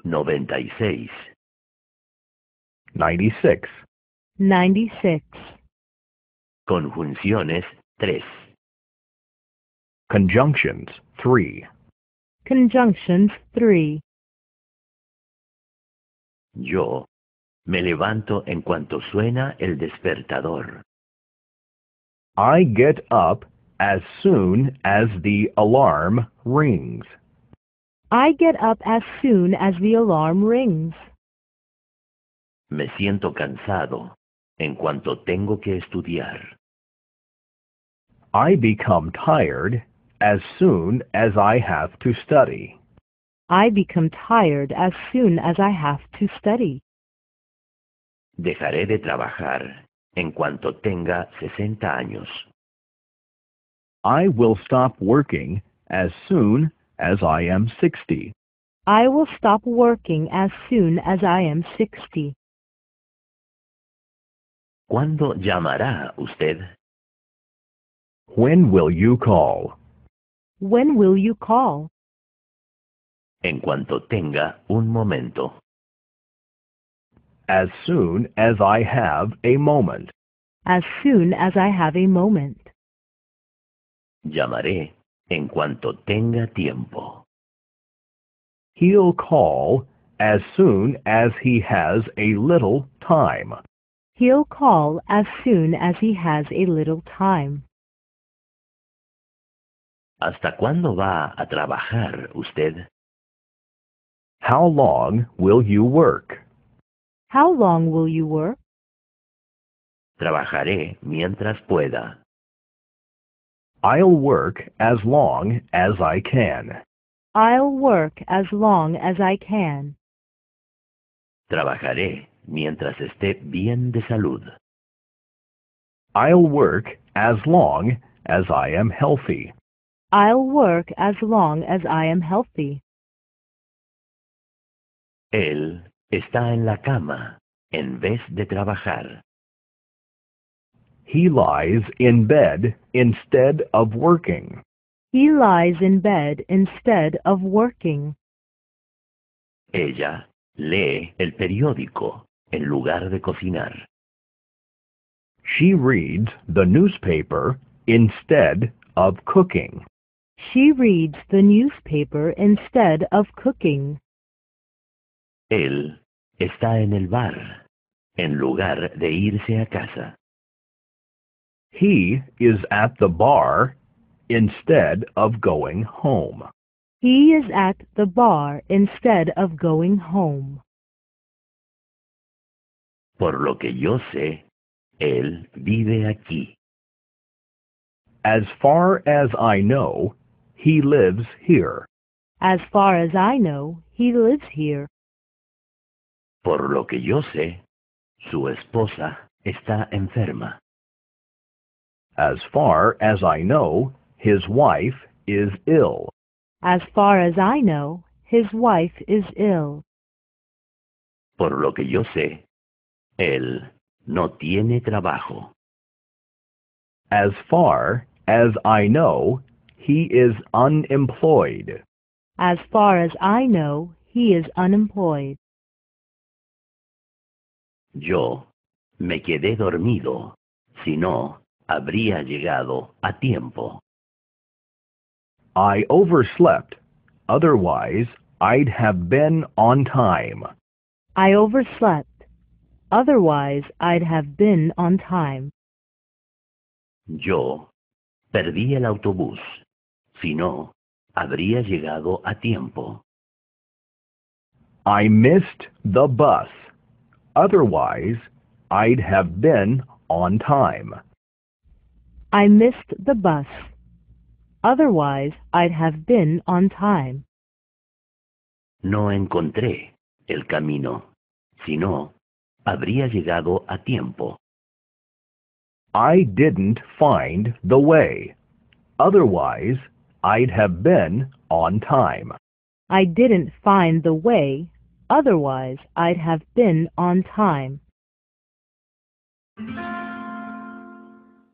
96. 96. 96. Conjunciones 3. Conjunctions 3. Conjunctions 3. Yo me levanto en cuanto suena el despertador. I get up as soon as the alarm rings. I get up as soon as the alarm rings. Me siento cansado en cuanto tengo que estudiar. I become tired as soon as I have to study. I become tired as soon as I have to study. Dejaré de trabajar en cuanto tenga 60 años. I will stop working as soon as I am 60. I will stop working as soon as I am 60. ¿Cuándo llamará usted? When will you call? When will you call? En cuanto tenga un momento. As soon as I have a moment. As soon as I have a moment. Llamaré en cuanto tenga tiempo. He'll call as soon as he has a little time. He'll call as soon as he has a little time. ¿Hasta cuándo va a trabajar usted? How long will you work? How long will you work? Trabajaré mientras pueda. I'll work as long as I can. I'll work as long as I can. Trabajaré mientras esté bien de salud. I'll work as long as I am healthy. I'll work as long as I am healthy. Él está en la cama en vez de trabajar. He lies in bed instead of working. He lies in bed instead of working. Ella lee el periódico en lugar de cocinar. She reads the newspaper instead of cooking. She reads the newspaper instead of cooking. Él está en el bar en lugar de irse a casa. He is at the bar instead of going home. He is at the bar instead of going home. Por lo que yo sé, él vive aquí. As far as I know, he lives here. As far as I know, he lives here. Por lo que yo sé, su esposa está enferma. As far as I know, his wife is ill. As far as I know, his wife is ill. Por lo que yo sé, él no tiene trabajo. As far as I know, he is unemployed. As far as I know, he is unemployed. Yo me quedé dormido, si no, habría llegado a tiempo. I overslept. Otherwise, I'd have been on time. I overslept. Otherwise, I'd have been on time. Yo perdí el autobús, si no, habría llegado a tiempo. I missed the bus. Otherwise, I'd have been on time. I missed the bus. Otherwise, I'd have been on time. No encontré el camino, si no, habría llegado a tiempo. I didn't find the way. Otherwise, I'd have been on time. I didn't find the way. Otherwise, I'd have been on time.